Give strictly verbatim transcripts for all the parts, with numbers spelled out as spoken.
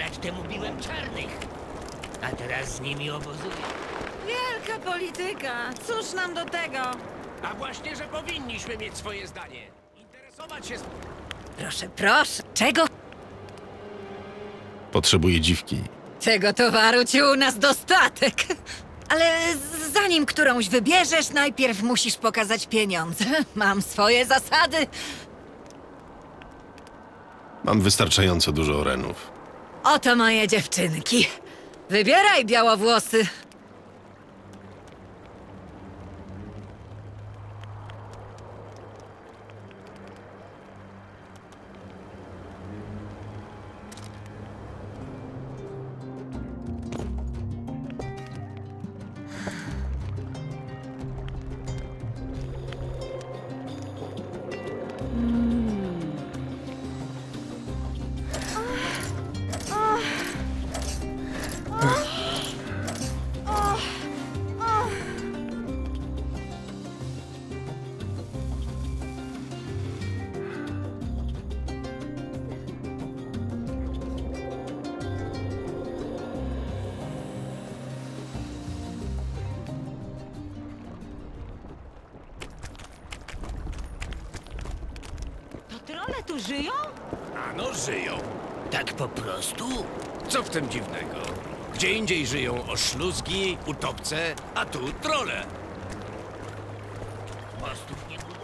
lat temu biłem czarnych, a teraz z nimi obozuję. Wielka polityka. Cóż nam do tego? A właśnie, że powinniśmy mieć swoje zdanie. Interesować się... Proszę, proszę. Czego? Potrzebuję dziwki. Tego towaru ci u nas dostatek. Ale z- zanim którąś wybierzesz, najpierw musisz pokazać pieniądze. Mam swoje zasady. Mam wystarczająco dużo orenów. Oto moje dziewczynki. Wybieraj, białowłosy. To trole tu żyją? Ano, żyją. Tak po prostu? Co w tym dziwnego? Gdzie indziej żyją oszluzgi, utopce, a tu trole. Mostów nie budują.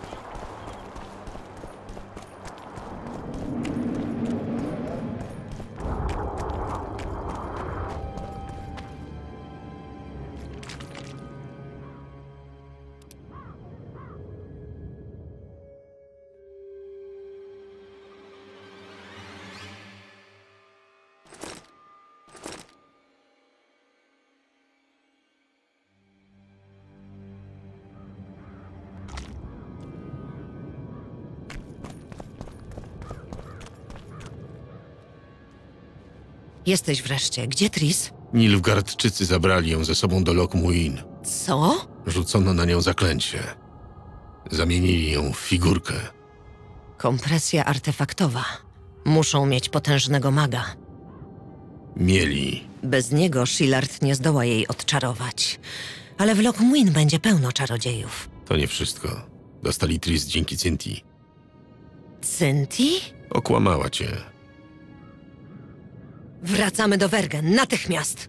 Jesteś wreszcie. Gdzie Tris? Nilfgaardczycy zabrali ją ze sobą do Loch Muin. Co? Rzucono na nią zaklęcie. Zamienili ją w figurkę. Kompresja artefaktowa. Muszą mieć potężnego maga. Mieli. Bez niego Shillard nie zdoła jej odczarować. Ale w Loch Muin będzie pełno czarodziejów. To nie wszystko. Dostali Tris dzięki Cynthii. Cynthii? Okłamała cię. Wracamy do Wergen, natychmiast!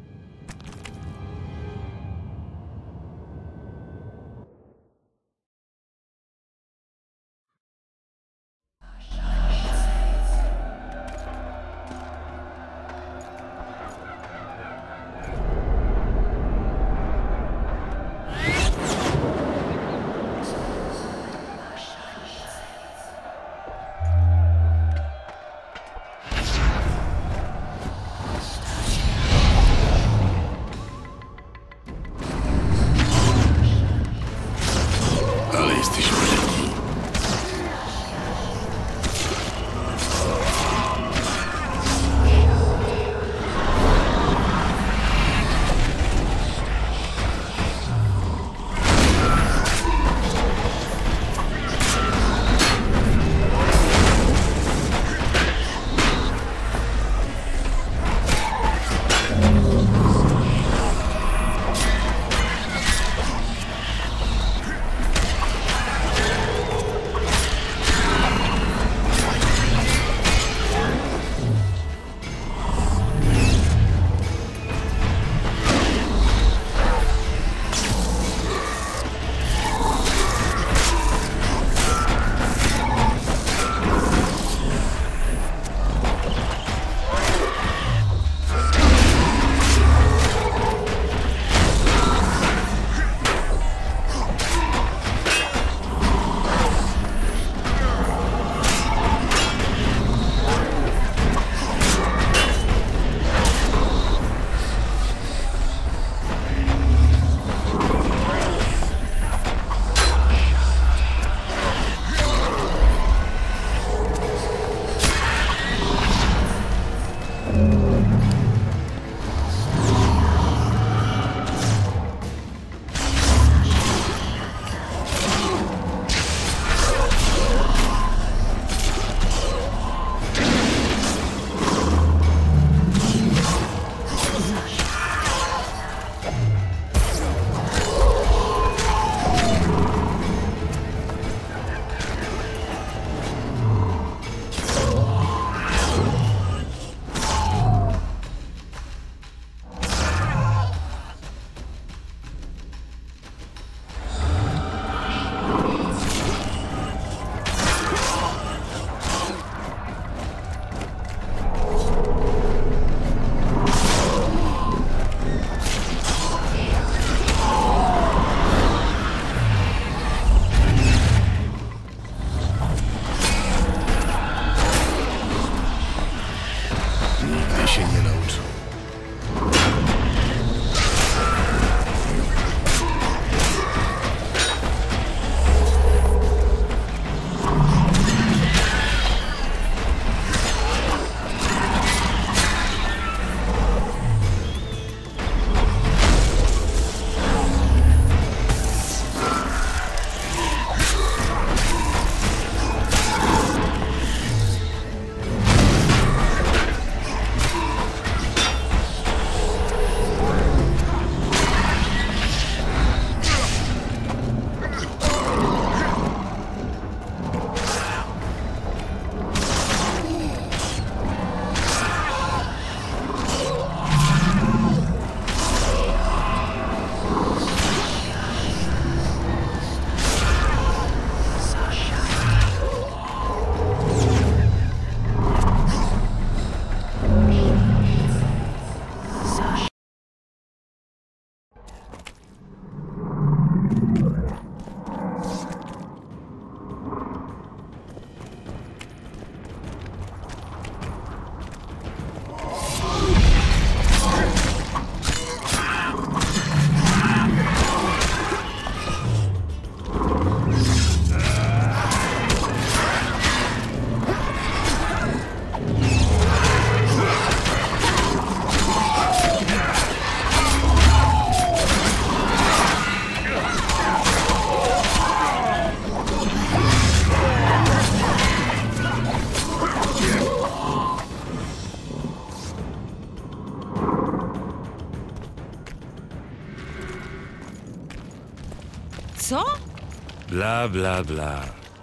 Co? Bla, bla, bla.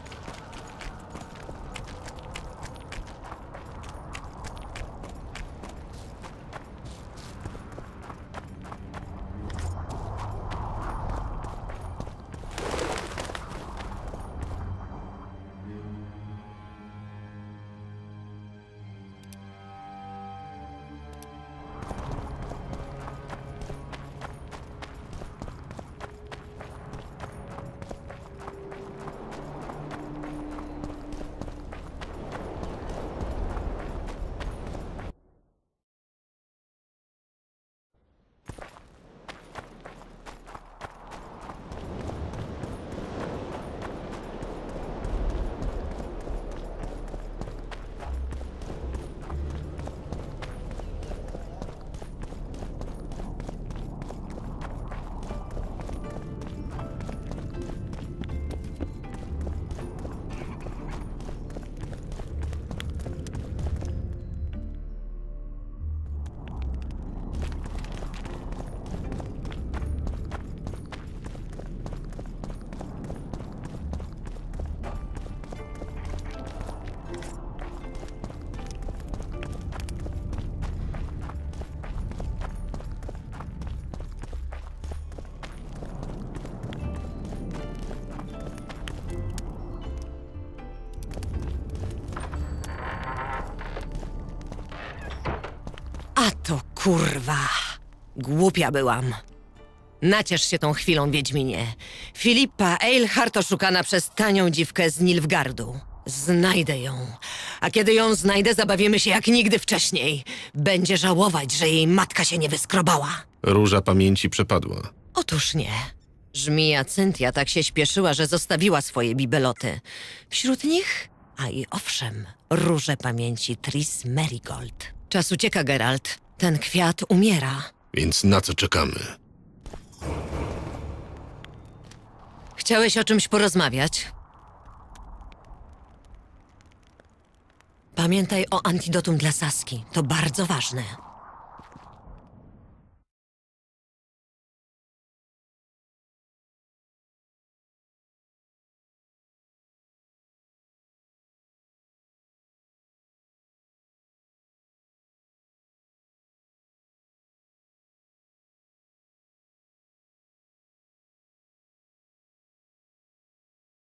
A to kurwa. Głupia byłam. Naciesz się tą chwilą, Wiedźminie. Filipa Eilhart oszukana przez tanią dziwkę z Nilfgaardu. Znajdę ją. A kiedy ją znajdę, zabawimy się jak nigdy wcześniej. Będzie żałować, że jej matka się nie wyskrobała. Róża pamięci przepadła. Otóż nie. Żmija Cynthia tak się śpieszyła, że zostawiła swoje bibeloty. Wśród nich, a i owszem, róże pamięci Tris Merigold. Czas ucieka, Geralt. Ten kwiat umiera. Więc na co czekamy? Chciałeś o czymś porozmawiać? Pamiętaj o antidotum dla Saski. To bardzo ważne.